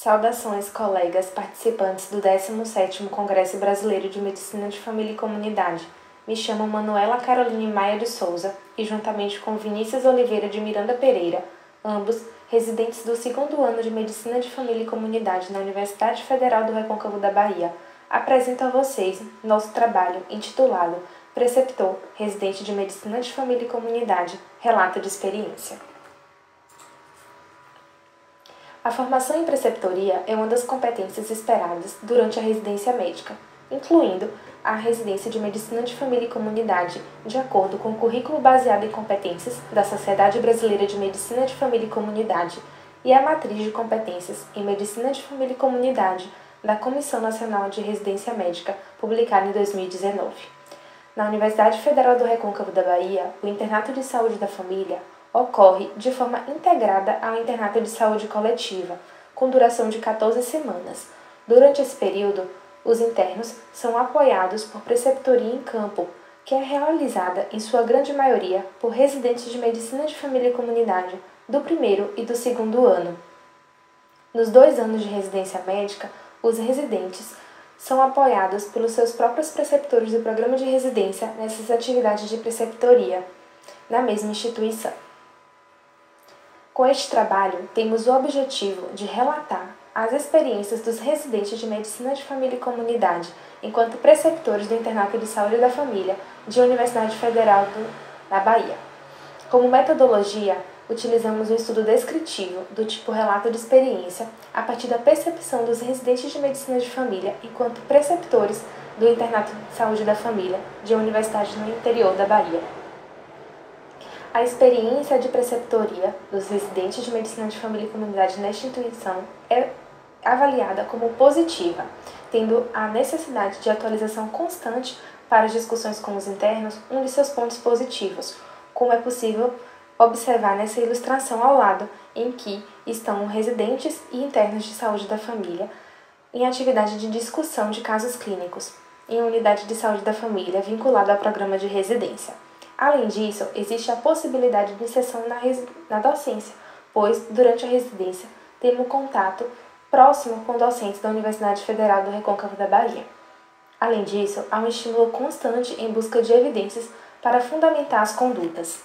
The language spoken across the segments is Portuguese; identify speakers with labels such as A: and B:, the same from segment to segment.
A: Saudações, colegas participantes do 17º Congresso Brasileiro de Medicina de Família e Comunidade. Me chamo Manuela Caroline Maia de Souza e, juntamente com Vinícius Oliveira de Miranda Pereira, ambos residentes do 2º ano de Medicina de Família e Comunidade na Universidade Federal do Recôncavo da Bahia, apresento a vocês nosso trabalho intitulado Preceptor, residente de Medicina de Família e Comunidade, relato de experiência. A formação em preceptoria é uma das competências esperadas durante a residência médica, incluindo a residência de Medicina de Família e Comunidade, de acordo com o currículo baseado em competências da Sociedade Brasileira de Medicina de Família e Comunidade e a matriz de competências em Medicina de Família e Comunidade da Comissão Nacional de Residência Médica, publicada em 2019. Na Universidade Federal do Recôncavo da Bahia, o Internato de Saúde da Família ocorre de forma integrada ao internato de saúde coletiva, com duração de 14 semanas. Durante esse período, os internos são apoiados por preceptoria em campo, que é realizada, em sua grande maioria, por residentes de Medicina de Família e Comunidade do 1º e do 2º ano. Nos 2 anos de residência médica, os residentes são apoiados pelos seus próprios preceptores do programa de residência nessas atividades de preceptoria, na mesma instituição. Com este trabalho, temos o objetivo de relatar as experiências dos residentes de Medicina de Família e Comunidade enquanto preceptores do Internato de Saúde da Família da Universidade Federal da Bahia. Como metodologia, utilizamos o estudo descritivo do tipo relato de experiência a partir da percepção dos residentes de Medicina de Família enquanto preceptores do Internato de Saúde da Família de uma universidade no interior da Bahia. A experiência de preceptoria dos residentes de Medicina de Família e Comunidade nesta instituição é avaliada como positiva, tendo a necessidade de atualização constante para as discussões com os internos um de seus pontos positivos, como é possível observar nessa ilustração ao lado, em que estão residentes e internos de saúde da família em atividade de discussão de casos clínicos, em unidade de saúde da família vinculada ao programa de residência. Além disso, existe a possibilidade de inserção na docência, pois, durante a residência, temos contato próximo com docentes da Universidade Federal do Recôncavo da Bahia. Além disso, há um estímulo constante em busca de evidências para fundamentar as condutas.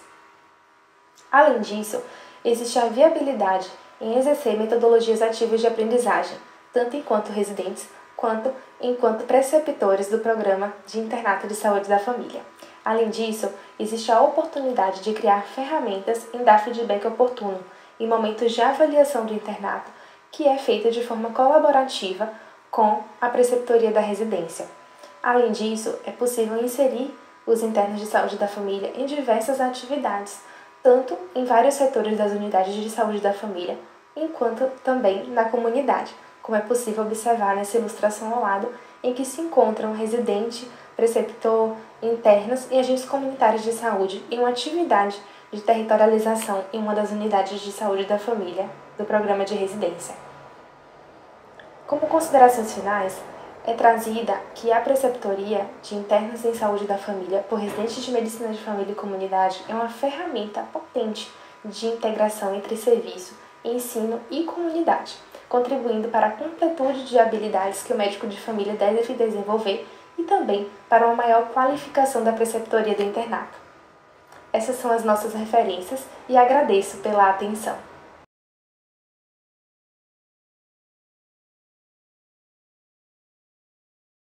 A: Além disso, existe a viabilidade em exercer metodologias ativas de aprendizagem, tanto enquanto residentes quanto enquanto preceptores do programa de internato de saúde da família. Além disso, existe a oportunidade de criar ferramentas em dar feedback oportuno em momentos de avaliação do internato, que é feita de forma colaborativa com a preceptoria da residência. Além disso, é possível inserir os internos de saúde da família em diversas atividades, tanto em vários setores das unidades de saúde da família, enquanto também na comunidade, como é possível observar nessa ilustração ao lado, em que se encontram residente, preceptor, internos e agentes comunitários de saúde em uma atividade de territorialização em uma das unidades de saúde da família do programa de residência. Como considerações finais, é trazida que a preceptoria de internos em saúde da família por residentes de Medicina de Família e Comunidade é uma ferramenta potente de integração entre serviço, ensino e comunidade, contribuindo para a completude de habilidades que o médico de família deve desenvolver e também para uma maior qualificação da preceptoria do internato. Essas são as nossas referências e agradeço pela atenção.